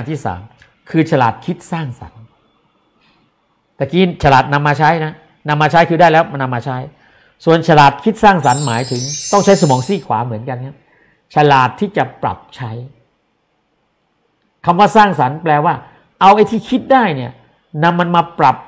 ที่สามคือฉลาดคิดสร้างสรรค์ตะกี้ฉลาดนำมาใช้นะนำมาใช้คือได้แล้วมันนำมาใช้ส่วนฉลาดคิดสร้างสรรค์หมายถึงต้องใช้สมองซีกขวาเหมือนกันครับฉลาดที่จะปรับใช้คำว่าสร้างสรรค์แปลว่าเอาไอ้ที่คิดได้เนี่ยนำมันมาปรั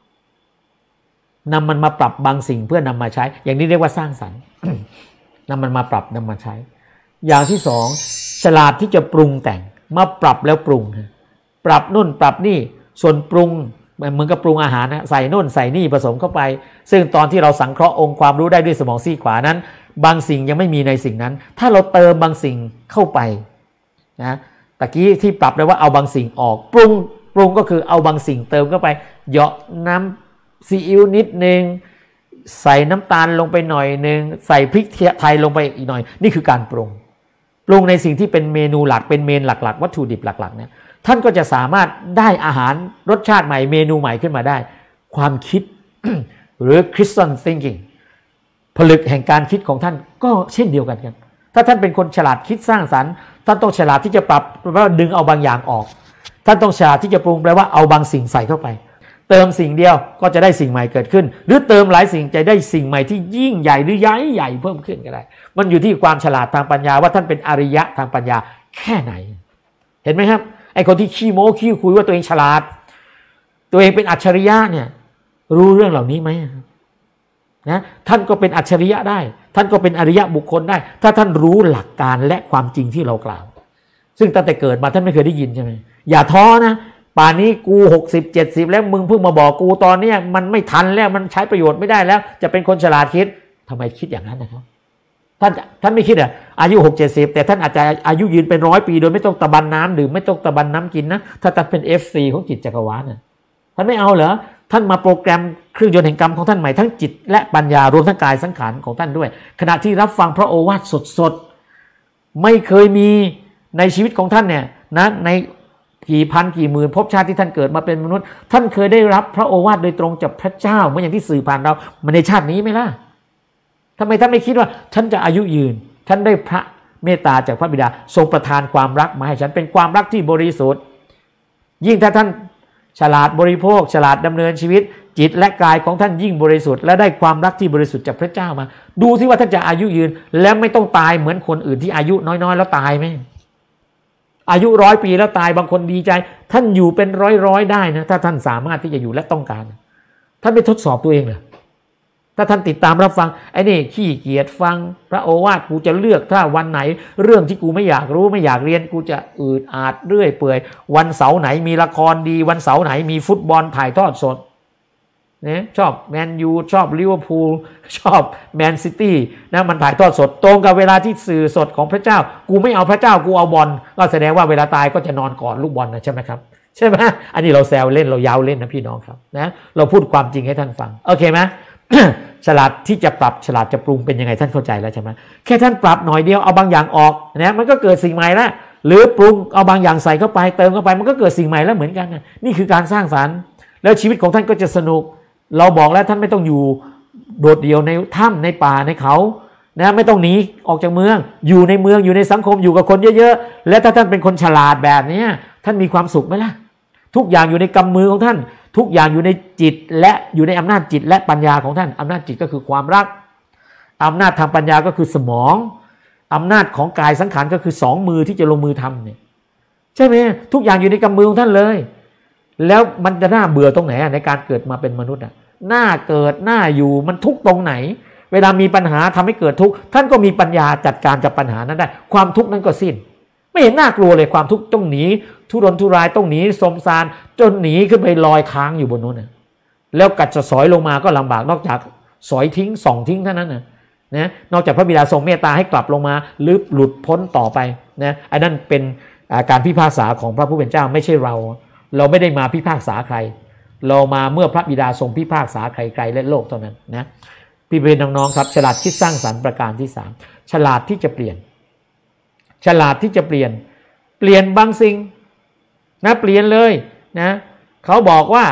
บบางสิ่งเพื่อนำมาใช้อย่างนี้เรียกว่าสร้างสรรค์ นำมันมาปรับนำมาใช้อย่างที่สองฉลาดที่จะปรุงแต่งมาปรับแล้วปรุงปรับนู่นปรับนี่ส่วนปรุงเหมือนกับปรุงอาหารนะใส่นู่นใส่นี่ผสมเข้าไปซึ่งตอนที่เราสังเคราะห์องค์ความรู้ได้ด้วยสมองซีกขวานั้นบางสิ่งยังไม่มีในสิ่งนั้นถ้าเราเติมบางสิ่งเข้าไปนะตะกี้ที่ปรับเลยว่าเอาบางสิ่งออกปรุงก็คือเอาบางสิ่งเติมเข้าไปเหยาะน้ำซีอิ๊วนิดนึงใส่น้ำตาลลงไปหน่อยนึงใส่พริกไทยลงไปอีกหน่อยนี่คือการปรุงในสิ่งที่เป็นเมนูหลักเป็นเมนหลักๆวัตถุดิบหลักๆเนี่ยท่านก็จะสามารถได้อาหารรสชาติใหม่เมนูใหม่ขึ้นมาได้ความคิด หรือ Christian thinking ผลึกแห่งการคิดของท่านก็เช่นเดียวกันครับถ้าท่านเป็นคนฉลาดคิดสร้างสรรค์ท่านต้องฉลาดที่จะปรับแปลว่าดึงเอาบางอย่างออกท่านต้องฉลาดที่จะปรุงแปลว่าเอาบางสิ่งใส่เข้าไปเติมสิ่งเดียวก็จะได้สิ่งใหม่เกิดขึ้นหรือเติมหลายสิ่งจะได้สิ่งใหม่ที่ยิ่งใหญ่หรือใหญ่เพิ่มขึ้นก็ได้มันอยู่ที่ความฉลาดทางปัญญาว่าท่านเป็นอริยะทางปัญญาแค่ไหนเห็นไหมครับไอ้คนที่ขี้โม้ขี้คุยว่าตัวเองฉลาดตัวเองเป็นอัจฉริยะเนี่ยรู้เรื่องเหล่านี้ไหมนะท่านก็เป็นอัจฉริยะได้ท่านก็เป็นอริยะบุคคลได้ถ้าท่านรู้หลักการและความจริงที่เรากล่าวซึ่งตั้งแต่เกิดมาท่านไม่เคยได้ยินใช่ไหมอย่าท้อนะป่านนี้กู60-70แล้วมึงเพิ่งมาบอกกูตอนนี้มันไม่ทันแล้วมันใช้ประโยชน์ไม่ได้แล้วจะเป็นคนฉลาดคิดทำไมคิดอย่างนั้นนะครับท่านไม่คิดอายุ60-70แต่ท่านอาจจะอายุยืนเป็น100 ปีโดยไม่ต้องตะบันน้ำดื่มไม่ต้องตะบันน้ำกินนะถ้าท่านเป็น FC ของจิตจักรวาลน่ะท่านไม่เอาเหรอท่านมาโปรแกรมเครื่องยนต์แห่งกรรมของท่านใหม่ทั้งจิตและปัญญารวมทั้งกายสังขารของท่านด้วยขณะที่รับฟังพระโอวาทสดๆไม่เคยมีในชีวิตของท่านเนี่ยนะในกี่พันกี่หมื่นภพชาติที่ท่านเกิดมาเป็นมนุษย์ท่านเคยได้รับพระโอวาทโดยตรงจากพระเจ้าเหมือนอย่างที่สื่อผ่านเรามาในชาตินี้ไหมล่ะทำไมท่านไม่คิดว่าฉันจะอายุยืนฉันได้พระเมตตาจากพระบิดาทรงประทานความรักมาให้ฉันเป็นความรักที่บริสุทธิ์ยิ่งถ้าท่านฉลาดบริโภคฉลาดดำเนินชีวิตจิตและกายของท่านยิ่งบริสุทธิ์และได้ความรักที่บริสุทธิ์จากพระเจ้ามาดูสิว่าท่านจะอายุยืนและไม่ต้องตายเหมือนคนอื่นที่อายุน้อยๆแล้วตายไหมอายุ100 ปีแล้วตายบางคนดีใจท่านอยู่เป็นร้อยได้นะถ้าท่านสามารถที่จะอยู่และต้องการท่านไม่ทดสอบตัวเองเหรอถ้าท่านติดตามรับฟังไอ้นี่ขี้เกียจฟังพระโอวาทกูจะเลือกถ้าวันไหนเรื่องที่กูไม่อยากรู้ไม่อยากเรียนกูจะอืดอาดเรื่อยเปื่อยวันเสาร์ไหนมีละครดีวันเสาร์ไหนมีฟุตบอลถ่ายทอดสดเนี่ยชอบแมนยูชอบลิเวอร์พูลชอบแมนซิตี้นะมันถ่ายทอดสดตรงกับเวลาที่สื่อสดของพระเจ้ากูไม่เอาพระเจ้ากูเอาบอลก็แสดงว่าเวลาตายก็จะนอนกอดลูกบอลนะใช่ไหมครับใช่ไหมอันนี้เราแซวเล่นเรายาวเล่นนะพี่น้องครับนะเราพูดความจริงให้ท่านฟังโอเคไหม ฉลาดที่จะปรับฉลาดจะปรุงเป็นยังไงท่านเข้าใจแล้วใช่ไหมแค่ท่านปรับหน่อยเดียวเอาบางอย่างออกนะมันก็เกิดสิ่งใหม่ละหรือปรุงเอาบางอย่างใส่เข้าไปเติมเข้าไปมันก็เกิดสิ่งใหม่แล้วเหมือนกันนะนี่คือการสร้างสรรค์แล้วชีวิตของท่านก็จะสนุกเราบอกแล้วท่านไม่ต้องอยู่โดดเดี่ยวในถ้ำในป่าในเขานะไม่ต้องหนีออกจากเมืองอยู่ในเมืองอยู่ในสังคมอยู่กับคนเยอะๆและถ้าท่านเป็นคนฉลาดแบบนี้ท่านมีความสุขไหมล่ะทุกอย่างอยู่ในกำมือของท่านทุกอย่างอยู่ในจิตและอยู่ในอำนาจจิตและปัญญาของท่านอำนาจจิตก็คือความรักอำนาจทางปัญญาก็คือสมองอำนาจของกายสังขารก็คือ2 มือที่จะลงมือทำเนี่ยใช่ไหมทุกอย่างอยู่ในกำมือของท่านเลยแล้วมันจะน่าเบื่อตรงไหนในการเกิดมาเป็นมนุษย์น่าเกิดน่าอยู่มันทุกตรงไหนเวลามีปัญหาทำให้เกิดทุกข์ท่านก็มีปัญญาจัดการกับปัญหานั้นได้ความทุกข์นั้นก็สิ้นไม่เห็นน่ากลัวเลยความทุกข์ต้องหนีทุรนทุรายต้องหนีสมสารจนหนีขึ้นไปลอยค้างอยู่บนนู้นแล้วกัดจะสอยลงมาก็ลำบากนอกจากสอยทิ้งส่องทิ้งเท่านั้นนะนอกจากพระบิดาทรงเมตตาให้กลับลงมาหรือหลุดพ้นต่อไปนะอันนั้นเป็นการพิพากษาของพระผู้เป็นเจ้าไม่ใช่เราไม่ได้มาพิพากษาใครเรามาเมื่อพระบิดาทรงพิพากษาใครๆและโลกเท่านั้นนะพี่เบนน้องๆครับฉลาดคิดสร้างสรรค์ประการที่3ฉลาดที่จะเปลี่ยนฉลาดที่จะเปลี่ยนบางสิ่งนะเปลี่ยนเลยนะเขาบอกว่า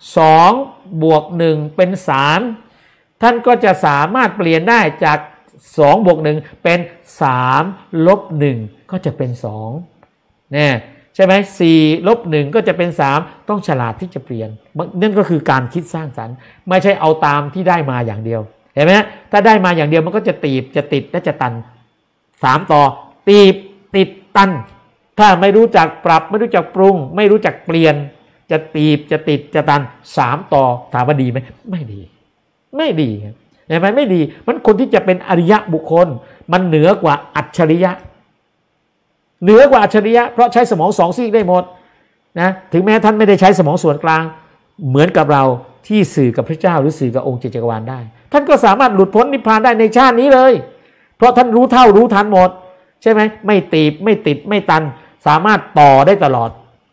2 บวก 1เป็น3ท่านก็จะสามารถเปลี่ยนได้จาก2 บวก 1เป็น3 ลบ 1ก็จะเป็น2เนี่ยใช่ไหม4-1ก็จะเป็น3ต้องฉลาดที่จะเปลี่ยนนั่นก็คือการคิดสร้างสรรค์ไม่ใช่เอาตามที่ได้มาอย่างเดียวเห็นไหมถ้าได้มาอย่างเดียวมันก็จะตีบจะติดและจะตัน3ต่อตีบติดตันถ้าไม่รู้จักปรับไม่รู้จักปรุงไม่รู้จักเปลี่ยนจะตีบจะติดจะตัน3ต่อถามว่าดีไหมไม่ดีไม่ดีเห็นไหมไม่ดีมันคนที่จะเป็นอริยะบุคคลมันเหนือกว่าอัจฉริยะเหนือกว่าอัจฉริยะเพราะใช้สมอง2ซีกได้หมดนะถึงแม้ท่านไม่ได้ใช้สมองส่วนกลางเหมือนกับเราที่สื่อกับพระเจ้าหรือสื่อกับองค์จักรวาลได้ท่านก็สามารถหลุดพ้นนิพพานได้ในชาตินี้เลยเพราะท่านรู้เท่ารู้ทันหมดใช่ไหมไม่ตีบไม่ติดไม่ตันสามารถต่อได้ตลอด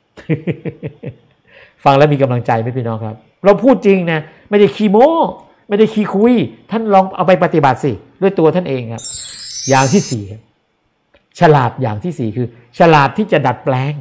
ฟังแล้วมีกำลังใจไหมพี่น้องครับเราพูดจริงนะไม่ได้ขี้โม้ไม่ได้ขี้คุยท่านลองเอาไปปฏิบัติสิด้วยตัวท่านเองครับอย่างที่4ครับฉลาดอย่างที่4คือฉลาดที่จะดัดแปลง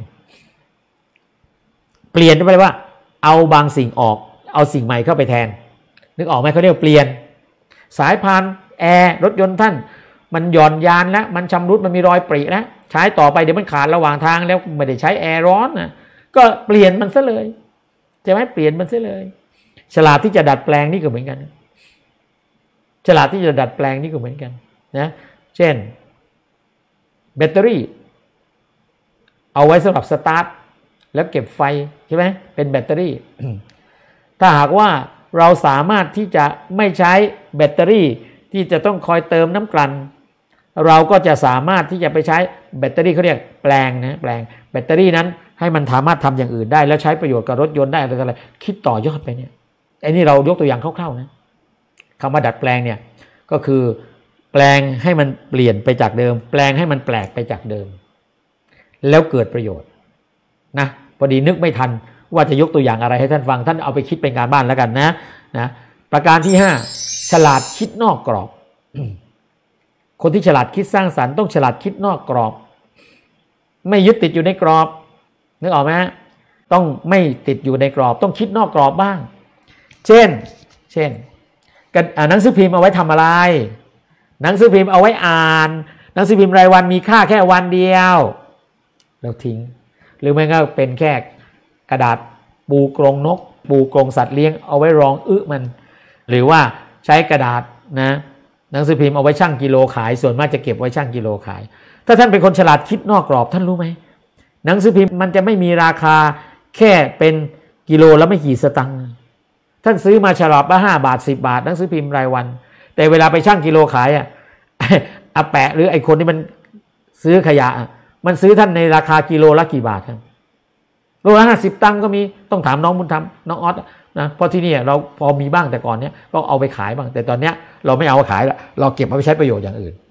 เปลี่ยนไปเลยว่าเอาบางสิ่งออกเอาสิ่งใหม่เข้าไปแทนนึกออกไหมเขาเรียกเปลี่ยนสายพานแอร์รถยนต์ท่านมันหย่อนยานแล้วมันชำรุดมันมีรอยปริแล้วใช้ต่อไปเดี๋ยวมันขาดระหว่างทางแล้วไม่ได้ใช้แอร์ร้อนนะก็เปลี่ยนมันซะเลยใช่ไหมเปลี่ยนมันซะเลยฉลาดที่จะดัดแปลงนี่ก็เหมือนกันฉลาดที่จะดัดแปลงนี่ก็เหมือนกันนะเช่นแบตเตอรี่เอาไว้สำหรับสตาร์ทแล้วเก็บไฟใช่ไหมเป็นแบตเตอรี่ ถ้าหากว่าเราสามารถที่จะไม่ใช้แบตเตอรี่ที่จะต้องคอยเติมน้ำกลั่นเราก็จะสามารถที่จะไปใช้แบตเตอรี่เขาเรียกแปลงนะแปลงแบตเตอรี่นั้นให้มันสามารถทำอย่างอื่นได้แล้วใช้ประโยชน์กับรถยนต์ได้อะไรคิดต่อยอดไปเนี่ยไอ้นี่เรายกตัวอย่างคร่าวๆนะคำว่าดัดแปลงเนี่ยก็คือแปลงให้มันเปลี่ยนไปจากเดิมแปลงให้มันแปลกไปจากเดิมแล้วเกิดประโยชน์นะพอดีนึกไม่ทันว่าจะยกตัวอย่างอะไรให้ท่านฟังท่านเอาไปคิดเป็นการบ้านแล้วกันนะประการที่5ฉลาดคิดนอกกรอบ คนที่ฉลาดคิดสร้างสรรค์ต้องฉลาดคิดนอกกรอบไม่ยึดติดอยู่ในกรอบนึกออกไหมต้องไม่ติดอยู่ในกรอบต้องคิดนอกกรอบบ้างเช่นหนังสือพิมพ์เอาไว้ทำอะไรหนังสือพิมพ์เอาไว้อ่านหนังสือพิมพ์รายวันมีค่าแค่วันเดียวแล้วทิ้งหรือไม่ก็เป็นแค่กระดาษปูกรงนกปูกรงสัตว์เลี้ยงเอาไว้รองมันหรือว่าใช้กระดาษนะหนังสือพิมพ์เอาไว้ชั่งกิโลขายส่วนมากจะเก็บไว้ชั่งกิโลขายถ้าท่านเป็นคนฉลาดคิดนอกกรอบท่านรู้ไหมหนังสือพิมพ์มันจะไม่มีราคาแค่เป็นกิโลแล้วไม่กี่สตังค์ท่านซื้อมาฉลาดละ5 บาท10 บาทหนังสือพิมพ์รายวันแต่เวลาไปชั่งกิโลขายอาแปะหรือไอ้คนที่มันซื้อขยะมันซื้อท่านในราคากิโลละกี่บาทครับโลละ50 ตังค์ก็มีต้องถามน้องบุญธรรมน้องออสนะเพราะที่นี่เราพอมีบ้างแต่ก่อนเนี้ยก็เอาไปขายบ้างแต่ตอนเนี้ยเราไม่เอาขายละเราเก็บเอาไปใช้ประโยชน์อย่างอื่น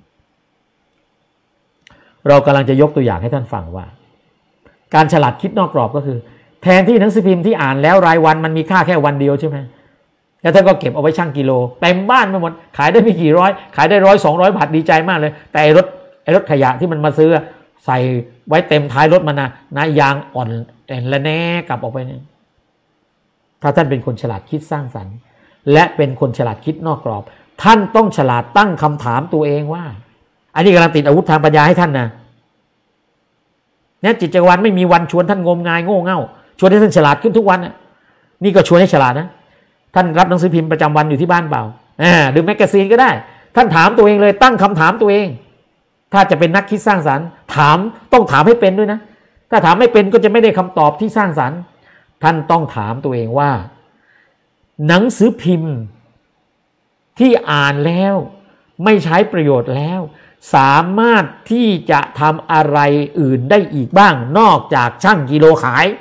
เรากำลังจะยกตัวอย่างให้ท่านฟังว่าการฉลาดคิดนอกกรอบก็คือแทนที่หนังสือพิมพ์ที่อ่านแล้วรายวันมันมีค่าแค่วันเดียวใช่ไหมแล้วท่านก็เก็บเอาไว้ชั่งกิโลเต็มบ้านไปหมดขายได้ไม่กี่ร้อยขายได้100-200 บาทดีใจมากเลยแต่ไอ้รถขยะที่มันมาซื้อใส่ไว้เต็มท้ายรถมันนะยางอ่อนและแน่กลับออกไปเนี่ยถ้าท่านเป็นคนฉลาดคิดสร้างสรรค์และเป็นคนฉลาดคิดนอกกรอบท่านต้องฉลาดตั้งคำถามตัวเองว่าอันนี้กำลังติดอาวุธทางปัญญาให้ท่านนะเนี่ยจิตจักรวาลไม่มีวันชวนท่านงมงายโง่เง่าชวนให้ท่านฉลาดขึ้นทุกวันนี่ก็ชวนให้ฉลาดนะท่านรับหนังสือพิมพ์ประจำวันอยู่ที่บ้านเปล่าหรือแมกกาซีนก็ได้ท่านถามตัวเองเลยตั้งคำถามตัวเองถ้าจะเป็นนักคิดสร้างสรรค์ต้องถามให้เป็นด้วยนะถ้าถามไม่เป็นก็จะไม่ได้คำตอบที่สร้างสรรค์ท่านต้องถามตัวเองว่าหนังสือพิมพ์ที่อ่านแล้วไม่ใช้ประโยชน์แล้วสามารถที่จะทำอะไรอื่นได้อีกบ้างนอกจากชั่งกิโลขาย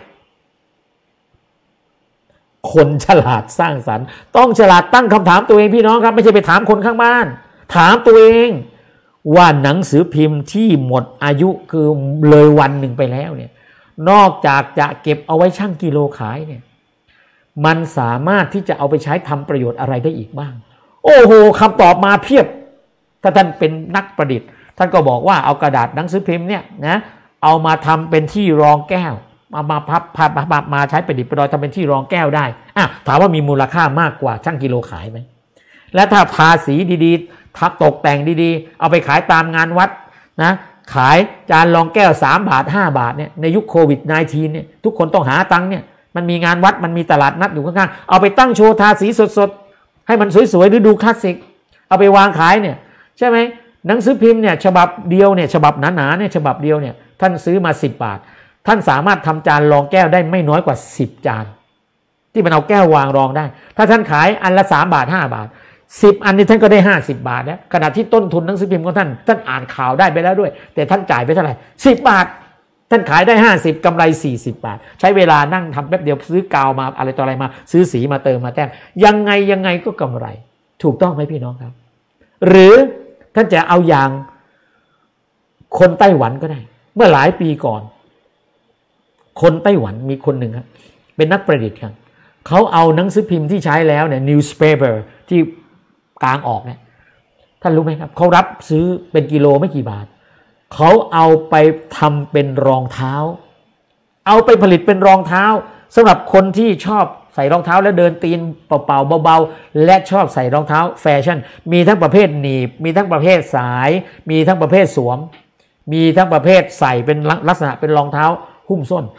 คนฉลาดสร้างสรรค์ต้องฉลาดตั้งคำถามตัวเองพี่น้องครับไม่ใช่ไปถามคนข้างบ้านถามตัวเองว่าหนังสือพิมพ์ที่หมดอายุคือเลยวันหนึ่งไปแล้วเนี่ยนอกจากจะเก็บเอาไว้ชั่งกิโลขายเนี่ยมันสามารถที่จะเอาไปใช้ทำประโยชน์อะไรได้อีกบ้างโอ้โหคำตอบมาเพียบถ้าท่านเป็นนักประดิษฐ์ท่านก็บอกว่าเอากระดาษหนังสือพิมพ์เนี่ยนะเอามาทำเป็นที่รองแก้วมาพับมาใช้ประดิษฐ์ประดอยทำเป็นที่รองแก้วได้ถามว่ามีมูลค่ามากกว่าชั่งกิโลขายไหมและถ้าทาสีดีๆทับตกแต่งดีๆเอาไปขายตามงานวัดนะขายจานรองแก้ว3 บาท5 บาทเนี่ยในยุคโควิด -19 เนี่ยทุกคนต้องหาตังค์เนี่ยมันมีงานวัดมันมีตลาดนัดอยู่ข้างๆเอาไปตั้งโชว์ทาสีสดๆให้มันสวยๆหรือดูคลาสสิกเอาไปวางขายเนี่ยใช่ไหมหนังสือพิมพ์เนี่ยฉบับเดียวเนี่ยฉบับหนาๆเนี่ยฉบับเดียวเนี่ยท่านซื้อมา10 บาทท่านสามารถทำจานรองแก้วได้ไม่น้อยกว่า10 จานที่มันเอาแก้ววางรองได้ถ้าท่านขายอันละ3 บาท5 บาท10 อันนี้ท่านก็ได้50 บาทแล้วขณะที่ต้นทุนหนังสือพิมพ์ของท่านอ่านข่าวได้ไปแล้วด้วยแต่ท่านจ่ายไปเท่าไหร่10 บาทท่านขายได้50กำไร40 บาทใช้เวลานั่งทำแป๊บเดียวซื้อกาวมาอะไรต่ออะไรมาซื้อสีมาเติมมาแต้มยังไงก็กำไรถูกต้องไหมพี่น้องครับหรือท่านจะเอาอย่างคนไต้หวันก็ได้เมื่อหลายปีก่อนคนไต้หวันมีคนหนึ่งครับเป็นนักประดิษฐ์ครับเขาเอาหนังสือพิมพ์ที่ใช้แล้วเนี่ย newspaper ที่กลางออกเนี่ยท่านรู้ไหมครับเขารับซื้อเป็นกิโลไม่กี่บาทเขาเอาไปทำเป็นรองเท้าเอาไปผลิตเป็นรองเท้าสำหรับคนที่ชอบใส่รองเท้าแล้วเดินตีนเปล่าๆเบาๆและชอบใส่รองเท้าแฟชั่นมีทั้งประเภทหนีบมีทั้งประเภทสายมีทั้งประเภทสวมมีทั้งประเภทใส่เป็นลักษณะเป็นรองเท้าหุ้มส้น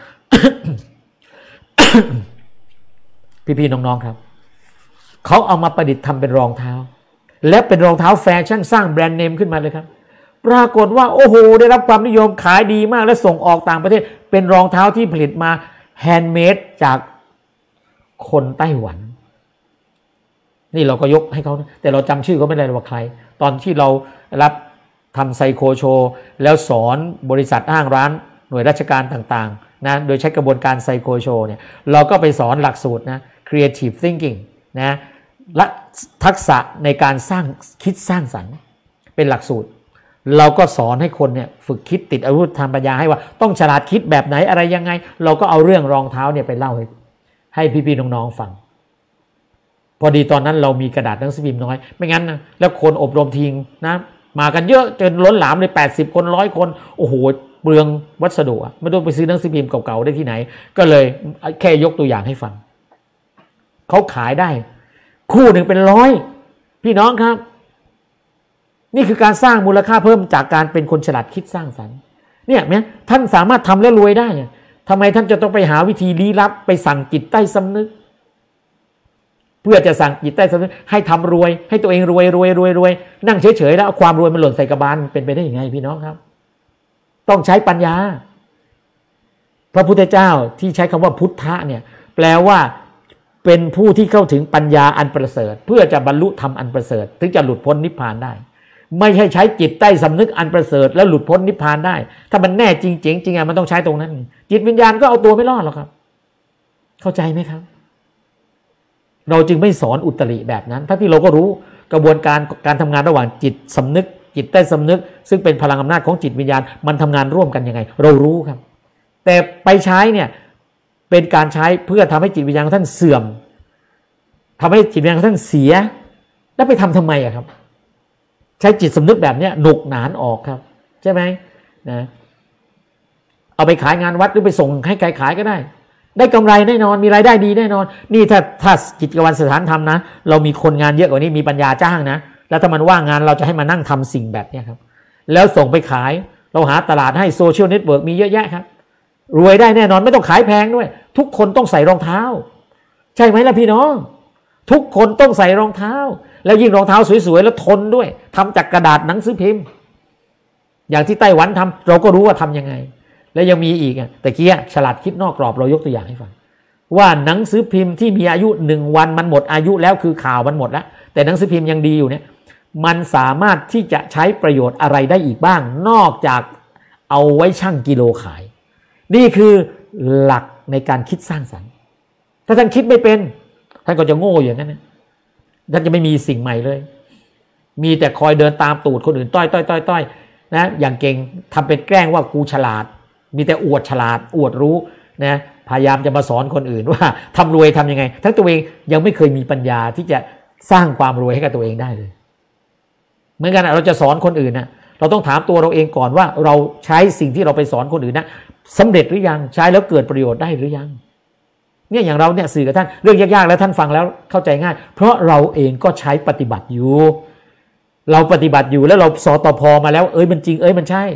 พี่ๆน้องๆครับเขาเอามาประดิษฐ์ทำเป็นรองเท้าและเป็นรองเท้าแฟชั่นสร้างแบรนด์เนมขึ้นมาเลยครับปรากฏว่าโอ้โหได้รับความนิยมขายดีมากและส่งออกต่างประเทศเป็นรองเท้าที่ผลิตมาแฮนด์เมดจากคนไต้หวันนี่เราก็ยกให้เขาแต่เราจำชื่อเขาไม่ได้ว่าใครตอนที่เรารับทำไซโคโชว์แล้วสอนบริษัทห้างร้านหน่วยราชการต่างๆนะโดยใช้กระบวนการไซโคโชว์เนี่ยเราก็ไปสอนหลักสูตรนะ creative thinking นะและทักษะในการคิดสร้างสรรค์เป็นหลักสูตรเราก็สอนให้คนเนี่ยฝึกคิดติดอาวุธทางปัญญาให้ว่าต้องฉลาดคิดแบบไหนอะไรยังไงเราก็เอาเรื่องรองเท้าเนี่ยไปเล่าให้พี่ๆน้องๆฟังพอดีตอนนั้นเรามีกระดาษหนังสือพิมพ์น้อยไม่งั้นนะแล้วคนอบรมทิ้งนะมากันเยอะจนล้นหลามเลย80 คน100 คนโอ้โหเปลืองวัสดุไม่ต้องไปซื้อหนังสือพิมพ์เก่าๆได้ที่ไหนก็เลยแค่ยกตัวอย่างให้ฟังเขาขายได้คู่หนึ่งเป็น100พี่น้องครับนี่คือการสร้างมูลค่าเพิ่มจากการเป็นคนฉลาดคิดสร้างสรรค์เนี่ยไหมท่านสามารถทำแล้วรวยได้ทำไมท่านจะต้องไปหาวิธีลี้ลับไปสั่งจิตใต้สำนึกเพื่อจะสั่งจิตใต้สำนึกให้ทำรวยให้ตัวเองรวยนั่งเฉยๆแล้วเอาความรวยมันหล่นใส่กระบาลเป็นไปได้ยังไงพี่น้องครับต้องใช้ปัญญาพระพุทธเจ้าที่ใช้คำว่าพุทธะเนี่ยแปลว่าเป็นผู้ที่เข้าถึงปัญญาอันประเสริฐเพื่อจะบรรลุธรรมอันประเสริฐถึงจะหลุดพ้นนิพพานได้ไม่ใช่ใช้จิตใต้สำนึกอันประเสริฐแล้วหลุดพ้นนิพพานได้ถ้ามันแน่จริงๆจริงมันต้องใช้ตรงนั้นจิตวิญญาณก็เอาตัวไม่รอดหรอกครับเข้าใจไหมครับเราจึงไม่สอนอุตริแบบนั้นทั้งที่เราก็รู้กระบวนการทำงานระหว่างจิตสำนึกจิตใต้สำนึกซึ่งเป็นพลังอำนาจของจิตวิญญาณมันทำงานร่วมกันยังไงเรารู้ครับแต่ไปใช้เนี่ยเป็นการใช้เพื่อทำให้จิตวิญญาณของท่านเสื่อมทำให้จิตวิญญาณของท่านเสียแล้วไปทำไมอะครับใช้จิตสำนึกแบบนี้หนุกหนานออกครับใช่ไหมนะเอาไปขายงานวัดหรือไปส่งให้ใครขายก็ได้กำไรแน่นอนมีรายได้ดีแน่นอนนี่ถ้ากิจวัตรสถานธรรมนะเรามีคนงานเยอะกว่านี้มีปัญญาจ้างนะแล้วถ้ามันว่างงานเราจะให้มานั่งทำสิ่งแบบนี้ครับแล้วส่งไปขายเราหาตลาดให้โซเชียลเน็ตเวิร์กมีเยอะแยะครับรวยได้แน่นอนไม่ต้องขายแพงด้วยทุกคนต้องใส่รองเท้าใช่ไหมล่ะพี่น้องทุกคนต้องใส่รองเท้าแล้วยิ่งรองเท้าสวยๆแล้วทนด้วยทำจากกระดาษหนังสือพิมพ์อย่างที่ไต้หวันทำเราก็รู้ว่าทำยังไงและยังมีอีกแต่เกี้ยฉลาดคิดนอกกรอบเรายกตัวอย่างให้ฟังว่าหนังสือพิมพ์ที่มีอายุ1 วันมันหมดอายุแล้วคือข่าวมันหมดแล้วแต่หนังสือพิมพ์ยังดีอยู่เนี่ยมันสามารถที่จะใช้ประโยชน์อะไรได้อีกบ้างนอกจากเอาไว้ชั่งกิโลขายนี่คือหลักในการคิดสร้างสรรค์ถ้าท่านคิดไม่เป็นท่านก็จะโง่อย่างนั้นนะท่านจะไม่มีสิ่งใหม่เลยมีแต่คอยเดินตามตูดคนอื่นต้อยนะอย่างเก่งทำเป็นแกล้งว่ากูฉลาดมีแต่อวดฉลาดอวดรู้นะพยายามจะมาสอนคนอื่นว่าทำรวยทำยังไงทั้งตัวเองยังไม่เคยมีปัญญาที่จะสร้างความรวยให้กับตัวเองได้เลยเหมือนกันเราจะสอนคนอื่นนะเราต้องถามตัวเราเองก่อนว่าเราใช้สิ่งที่เราไปสอนคนอื่นนะสำเร็จหรือยังใช้แล้วเกิดประโยชน์ได้หรือยังเนี่ยอย่างเราเนี่ยสื่อกับท่านเรื่องยากๆแล้วท่านฟังแล้วเข้าใจง่ายเพราะเราเองก็ใช้ปฏิบัติอยู่เราปฏิบัติอยู่แล้วเราสตพ.มาแล้วมันจริงมันใช่ป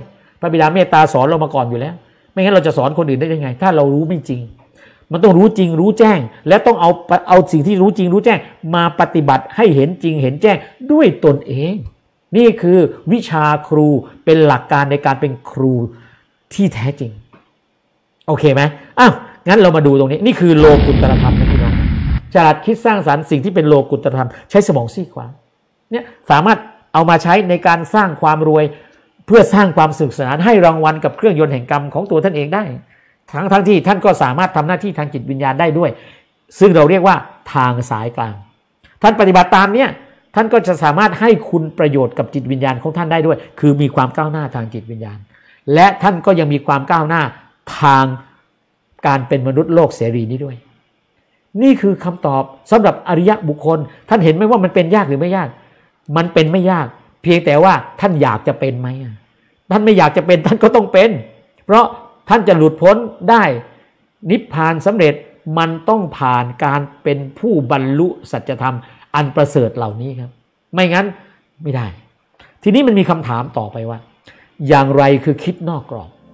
ระบิดาเมตตาสอนเรามาก่อนอยู่แล้วไม่งั้นเราจะสอนคนอื่นได้ยังไงถ้าเรารู้ไม่จริงมันต้องรู้จริงรู้แจ้งและต้องเอาสิ่งที่รู้จริงรู้แจ้งมาปฏิบัติให้เห็นจริงเห็นแจ้งด้วยตนเองนี่คือวิชาครูเป็นหลักการในการเป็นครูที่แท้จริงโอเคไหมงั้นเรามาดูตรงนี้นี่คือโลกุตตรธรรมนะพี่น้องฉลาดคิดสร้างสรรค์สิ่งที่เป็นโลกุตตรธรรมใช้สมองซีกขวาเนี่ยสามารถเอามาใช้ในการสร้างความรวยเพื่อสร้างความสุขสนานให้รางวัลกับเครื่องยนต์แห่งกรรมของตัวท่านเองได้ทั้งที่ท่านก็สามารถทำหน้าที่ทางจิตวิญญาณได้ด้วยซึ่งเราเรียกว่าทางสายกลางท่านปฏิบัติตามเนี่ยท่านก็จะสามารถให้คุณประโยชน์กับจิตวิญญาณของท่านได้ด้วยคือมีความก้าวหน้าทางจิตวิญญาณและท่านก็ยังมีความก้าวหน้าทางการเป็นมนุษย์โลกเสรีนี้ด้วยนี่คือคำตอบสำหรับอริยบุคคลท่านเห็นไหมว่ามันเป็นยากหรือไม่ยากมันเป็นไม่ยากเพียงแต่ว่าท่านอยากจะเป็นไหมท่านไม่อยากจะเป็นท่านก็ต้องเป็นเพราะท่านจะหลุดพ้นได้นิพพานสำเร็จมันต้องผ่านการเป็นผู้บรรลุสัจธรรมอันประเสริฐเหล่านี้ครับไม่งั้นไม่ได้ทีนี้มันมีคำถามต่อไปว่าอย่างไรคือคิดนอกกรอบ